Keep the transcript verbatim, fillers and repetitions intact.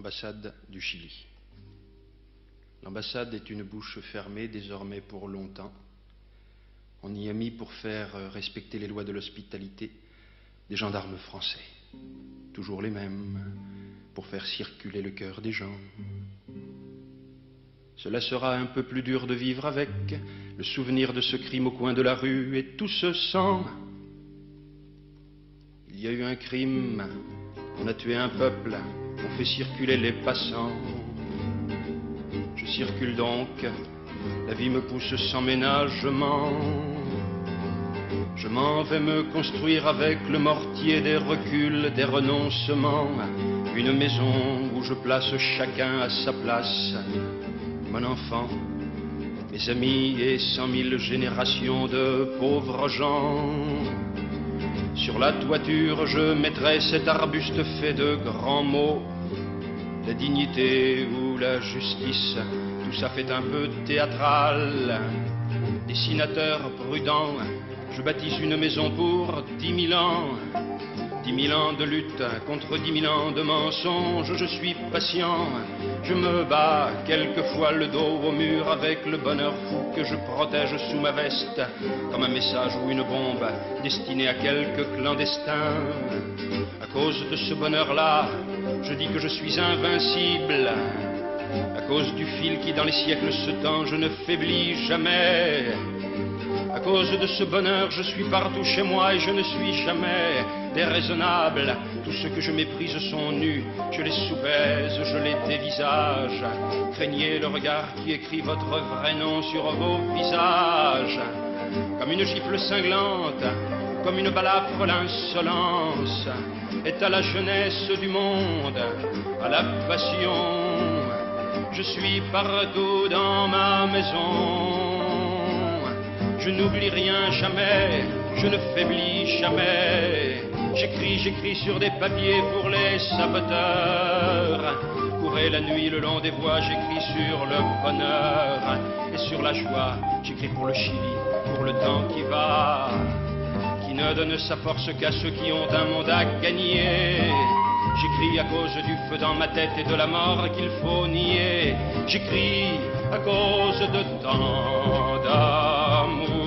Ambassade du Chili. L'ambassade est une bouche fermée désormais pour longtemps. On y a mis pour faire respecter les lois de l'hospitalité des gendarmes français, toujours les mêmes, pour faire circuler le cœur des gens. Cela sera un peu plus dur de vivre avec le souvenir de ce crime au coin de la rue et tout ce sang. Il y a eu un crime, on a tué un peuple, on fait circuler les passants. Je circule donc, la vie me pousse sans ménagement. Je m'en vais me construire avec le mortier des reculs, des renoncements, une maison où je place chacun à sa place. Mon enfant, mes amis et cent mille générations de pauvres gens. Sur la toiture, je mettrai cet arbuste fait de grands mots. La dignité ou la justice, tout ça fait un peu théâtral. Dessinateur prudent, je bâtis une maison pour dix mille ans. Dix mille ans de lutte contre dix mille ans de mensonges, je suis patient. Je me bats quelquefois le dos au mur avec le bonheur fou que je protège sous ma veste, comme un message ou une bombe destinée à quelques clandestins. À cause de ce bonheur-là, je dis que je suis invincible. À cause du fil qui dans les siècles se tend, je ne faiblis jamais. À cause de ce bonheur, je suis partout chez moi et je ne suis jamais déraisonnable. Tous ceux que je méprise sont nus, je les soupèse, je les dévisage. Craignez le regard qui écrit votre vrai nom sur vos visages. Comme une gifle cinglante, comme une balafre, l'insolence est à la jeunesse du monde, à la passion. Je suis partout dans ma maison. Je n'oublie rien jamais, je ne faiblis jamais. J'écris, j'écris sur des papiers pour les saboteurs. Courez la nuit le long des voies, j'écris sur le bonheur et sur la joie. J'écris pour le Chili, pour le temps qui va, qui ne donne sa force qu'à ceux qui ont un monde à gagner. J'écris à cause du feu dans ma tête et de la mort qu'il faut nier. J'écris à cause de tant d'amour.